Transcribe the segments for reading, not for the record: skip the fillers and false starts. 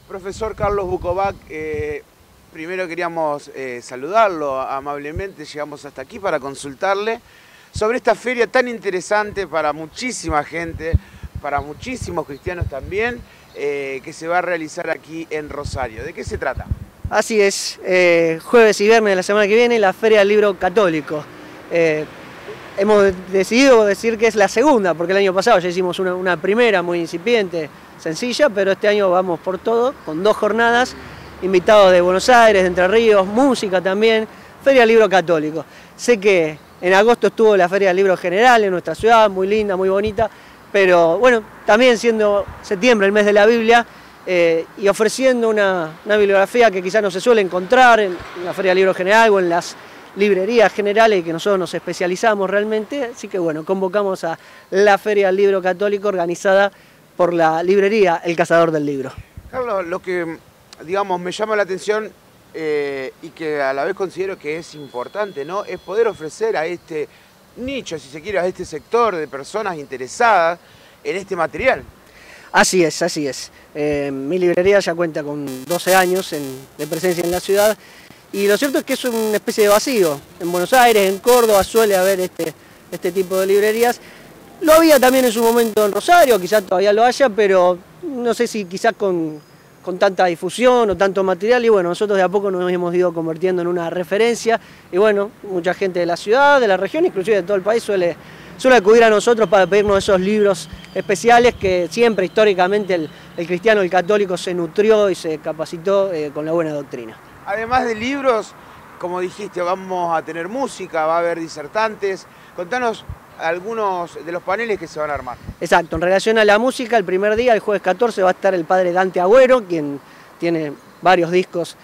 Profesor Carlos Bukovac, primero queríamos saludarlo amablemente, llegamos hasta aquí para consultarle sobre esta feria tan interesante para muchísima gente, para muchísimos cristianos también, que se va a realizar aquí en Rosario. ¿De qué se trata? Así es, jueves y viernes de la semana que viene, la Feria del Libro Católico. Hemos decidido decir que es la segunda, porque el año pasado ya hicimos una primera muy incipiente, sencilla, pero este año vamos por todo, con 2 jornadas, invitados de Buenos Aires, de Entre Ríos, música también, Feria del Libro Católico. Sé que en agosto estuvo la Feria del Libro General en nuestra ciudad, muy linda, muy bonita, pero bueno, también siendo septiembre el mes de la Biblia, y ofreciendo una bibliografía que quizás no se suele encontrar en la Feria del Libro General o en las librerías generales, y que nosotros nos especializamos realmente, así que bueno, convocamos a la Feria del Libro Católico organizada por la librería El Cazador del Libro. Carlos, lo que, digamos, me llama la atención y que a la vez considero que es importante, ¿no?, es poder ofrecer a este nicho, si se quiere, a este sector de personas interesadas en este material. Así es, así es. Mi librería ya cuenta con 12 años de presencia en la ciudad, y lo cierto es que es una especie de vacío. En Buenos Aires, en Córdoba suele haber este tipo de librerías. Lo había también en su momento en Rosario, quizás todavía lo haya, pero no sé si quizás con tanta difusión o tanto material, y bueno, nosotros de a poco nos hemos ido convirtiendo en una referencia, y bueno, mucha gente de la ciudad, de la región, inclusive de todo el país suele acudir a nosotros para pedirnos esos libros especiales que siempre históricamente el cristiano, el católico se nutrió y se capacitó con la buena doctrina. Además de libros, como dijiste, vamos a tener música, va a haber disertantes. Contanos algunos de los paneles que se van a armar. Exacto, en relación a la música, el primer día, el jueves 14, va a estar el padre Dante Agüero, quien tiene varios discos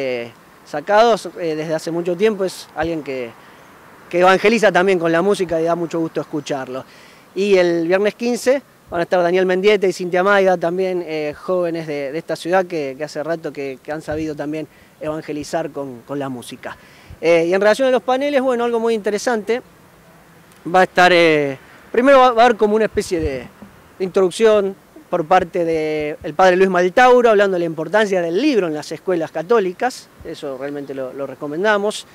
sacados desde hace mucho tiempo, es alguien que evangeliza también con la música y da mucho gusto escucharlo. Y el viernes 15 van a estar Daniel Mendieta y Cintia Maida, también jóvenes de esta ciudad que hace rato que han sabido también evangelizar con la música. Y en relación a los paneles, bueno, algo muy interesante, va a estar, primero va a haber como una especie de introducción por parte del padre Luis Maltauro, hablando de la importancia del libro en las escuelas católicas, eso realmente lo recomendamos.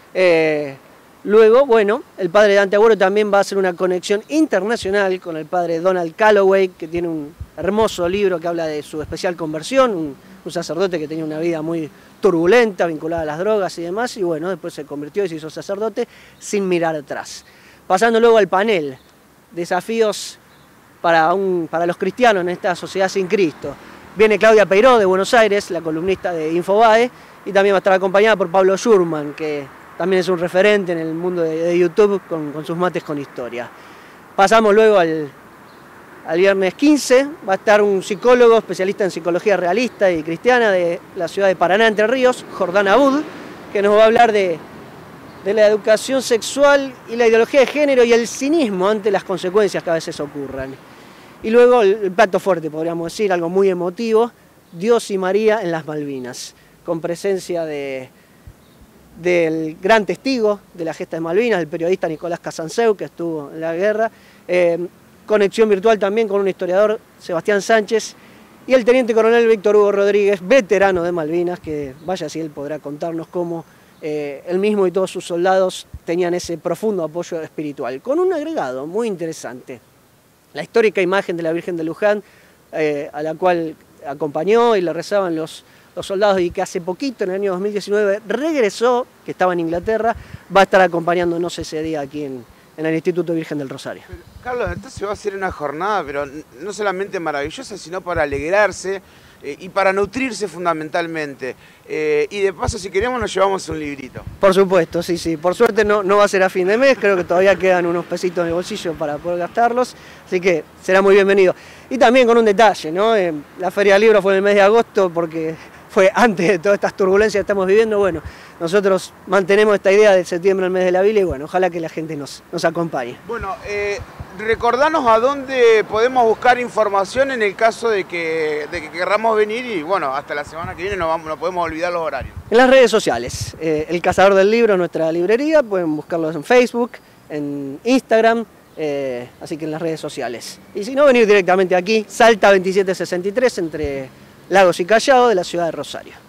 Luego, bueno, el padre Dante Agüero también va a hacer una conexión internacional con el padre Donald Calloway, que tiene un hermoso libro que habla de su especial conversión, un sacerdote que tenía una vida muy turbulenta, vinculada a las drogas y demás, y bueno, después se convirtió y se hizo sacerdote sin mirar atrás. Pasando luego al panel, desafíos para los cristianos en esta sociedad sin Cristo. Viene Claudia Peiró de Buenos Aires, la columnista de Infobae, y también va a estar acompañada por Pablo Schurman, que también es un referente en el mundo de YouTube con sus mates con historia. Pasamos luego al viernes 15, va a estar un psicólogo especialista en psicología realista y cristiana de la ciudad de Paraná, Entre Ríos, Jordán Abud, que nos va a hablar de la educación sexual y la ideología de género y el cinismo ante las consecuencias que a veces ocurran. Y luego el plato fuerte, podríamos decir, algo muy emotivo, Dios y María en las Malvinas, con presencia del gran testigo de la gesta de Malvinas, el periodista Nicolás Casanseu, que estuvo en la guerra, conexión virtual también con un historiador, Sebastián Sánchez, y el teniente coronel Víctor Hugo Rodríguez, veterano de Malvinas, que vaya si él podrá contarnos cómo él mismo y todos sus soldados tenían ese profundo apoyo espiritual, con un agregado muy interesante, la histórica imagen de la Virgen de Luján, a la cual acompañó y le rezaban los soldados, y que hace poquito, en el año 2019, regresó, que estaba en Inglaterra, va a estar acompañándonos ese día aquí en el Instituto Virgen del Rosario. Pero, Carlos, entonces va a ser una jornada, pero no solamente maravillosa, sino para alegrarse y para nutrirse fundamentalmente. Y de paso, si queremos, nos llevamos un librito. Por supuesto, sí, sí. Por suerte no va a ser a fin de mes, creo que todavía quedan unos pesitos en el bolsillo para poder gastarlos, así que será muy bienvenido. Y también con un detalle, ¿no? La Feria del Libro fue en el mes de agosto porque fue antes de todas estas turbulencias que estamos viviendo. Bueno, nosotros mantenemos esta idea de septiembre, el mes de la Biblia, y bueno, ojalá que la gente nos acompañe. Bueno, recordanos a dónde podemos buscar información en el caso de que querramos venir, y bueno, hasta la semana que viene no podemos olvidar los horarios. En las redes sociales, El Cazador del Libro, nuestra librería, pueden buscarlos en Facebook, en Instagram, así que en las redes sociales. Y si no, venir directamente aquí, Salta 2763, entre Lagos y Callao de la ciudad de Rosario.